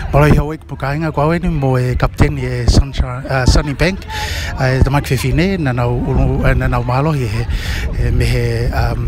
Ora ia oik pukainga kwa wenu mo e kapteni e Sunny Bank te mai whiwhine na nau malo me he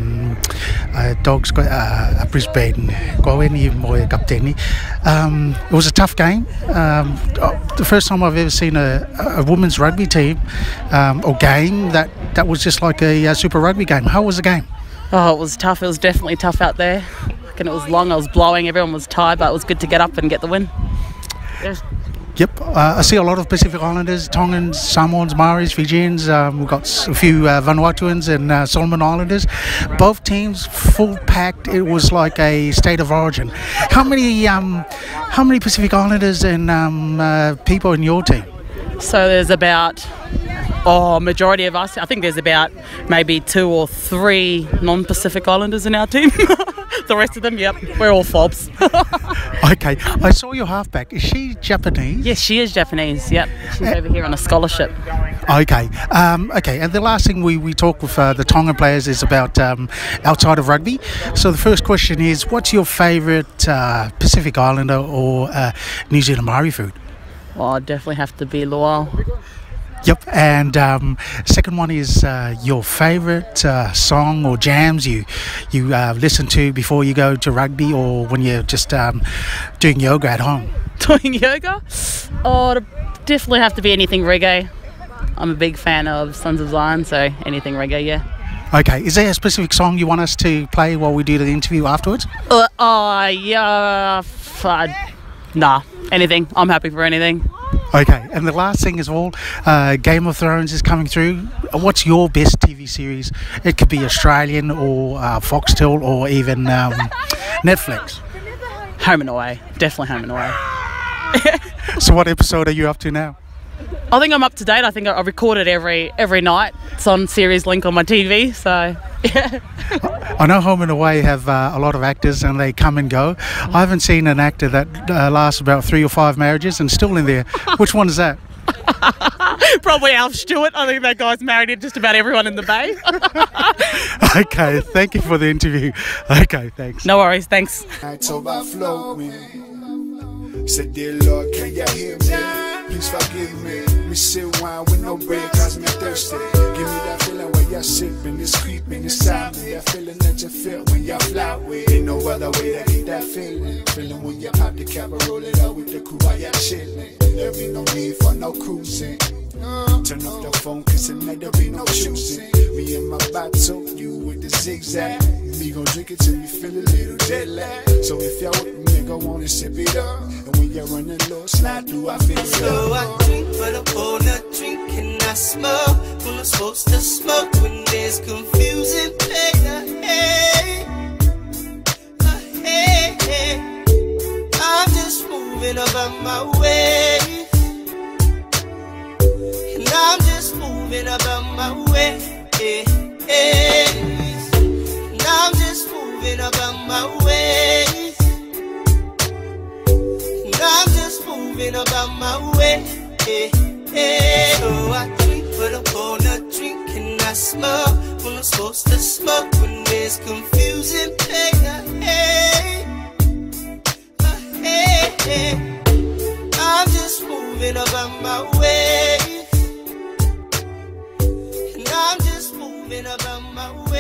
Dogs Brisbane kwa wenu mo e kapteni. It was a tough game. The first time I've ever seen a women's rugby team or game that was just like a Super Rugby game. How was the game? Oh, it was tough. It was definitely tough out there. And it was long, I was blowing, everyone was tired, but it was good to get up and get the win. Yeah. Yep, I see a lot of Pacific Islanders, Tongans, Samoans, Maoris, Fijians. We've got a few Vanuatuans and Solomon Islanders. Both teams full packed. It was like a state of origin. How many Pacific Islanders and people in your team? So there's about majority of us. I think there's about maybe 2 or 3 non-Pacific Islanders in our team. The rest of them, yep, we're all fobs. Okay, I saw your halfback. Is she Japanese? Yes, she is Japanese, yep. She's over here on a scholarship. Okay, okay. And the last thing we talk with the Tongan players is about outside of rugby. So the first question is, what's your favourite Pacific Islander or New Zealand Maori food? Well, I'd definitely have to be luau. Yep, and second one is your favourite song or jams you listen to before you go to rugby or when you're just doing yoga at home. Doing yoga? Oh, it'd definitely have to be anything reggae. I'm a big fan of Sons of Zion, so anything reggae, yeah. Okay, is there a specific song you want us to play while we do the interview afterwards? Yeah, nah, anything. I'm happy for anything. Okay, and the last thing is all, Game of Thrones is coming through. What's your best TV series? It could be Australian or Foxtel or even Netflix. Home and Away, definitely Home and Away. So what episode are you up to now? I think I'm up to date. I think I record it every night. It's on Series Link on my TV, so yeah. I know Home and Away have a lot of actors and they come and go. I haven't seen an actor that lasts about 3 or 5 marriages and still in there. Which one is that? Probably Alf Stewart. I think that guy's married to just about everyone in the Bay. Okay, thank you for the interview. Okay, thanks. No worries, thanks. Said, dear Lord, can you hear me? Please forgive me. Me sit wine with no bread, cause me thirsty. Give me that feeling when you're sipping, it's creeping inside me. That feeling that you feel when you fly with. Ain't no other way to get that feeling. Feeling when you pop the cap and roll it out with the crew while you're chilling. There be no need for no cruising. Turn off the phone, cause tonight there be no choosing. Me and my bottle, you with the zigzag. Me gon' drink it till me feel a little jet lag. So if y'all with me, nigga, wanna sip it up. And when you're running low, slide through, I feel it. So I drink, but I wanna drink and I smoke. When I'm supposed to smoke, when there's confusing pain, hey, hey. I'm just moving about my way. And I'm just moving about my way. And I'm just moving about my way. And I'm just moving about my way. So I drink, but I wanna drink and I smoke. When I'm supposed to smoke, when there's confusing pain, hey. I'm just moving about my way. And I'm just moving about my way.